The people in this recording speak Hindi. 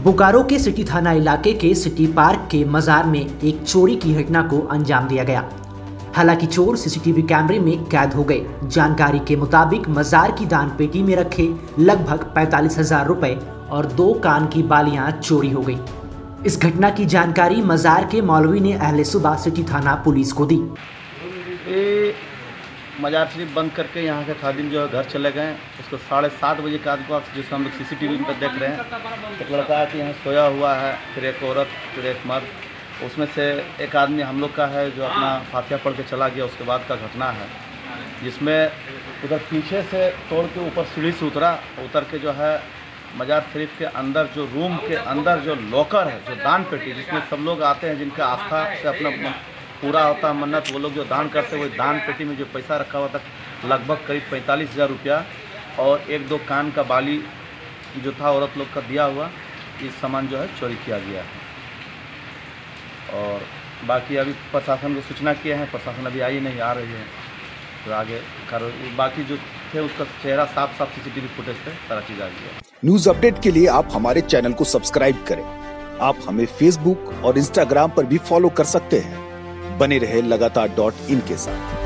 बोकारो के सिटी थाना इलाके के सिटी पार्क के मजार में एक चोरी की घटना को अंजाम दिया गया। हालांकि चोर सीसीटीवी कैमरे में कैद हो गए। जानकारी के मुताबिक मजार की दान पेटी में रखे लगभग 45,000 रुपए और 2 कान की बालियां चोरी हो गई। इस घटना की जानकारी मजार के मौलवी ने अहले सुबह सिटी थाना पुलिस को दी। मजार शरीफ बंद करके यहाँ के खादिम जो है घर चले गए। उसको 7:30 बजे के आसपास जिसको हम लोग सीसीटीवी पर देख रहे हैं, एक लड़का कि यहाँ सोया हुआ है, फिर एक औरत, फिर एक मर्द। उसमें से एक आदमी हम लोग का है जो अपना फातिहा पढ़ के चला गया। उसके बाद का घटना है जिसमें उधर पीछे से तोड़ के ऊपर सीढ़ी से उतर के जो है मजार शरीफ के अंदर जो रूम के अंदर जो लॉकर है, जो दान पेटी जिसमें सब लोग आते हैं जिनका आस्था से अपना पूरा होता है मन्नत, वो लोग जो दान करते हैं, वो दान पेटी में जो पैसा रखा हुआ था लगभग करीब 45,000 रुपया और 1-2 कान का बाली जो था औरत लोग का दिया हुआ, इस सामान जो है चोरी किया गया है। और बाकी अभी प्रशासन को सूचना किए हैं, प्रशासन अभी आई नहीं, आ रही है तो आगे बाकी जो थे उसका चेहरा साफ सीसीटीवी फुटेज पे सारा चीज़ आ गया। न्यूज अपडेट के लिए आप हमारे चैनल को सब्सक्राइब करें। आप हमें फेसबुक और इंस्टाग्राम पर भी फॉलो कर सकते हैं। बने रहे लगातार .in के साथ।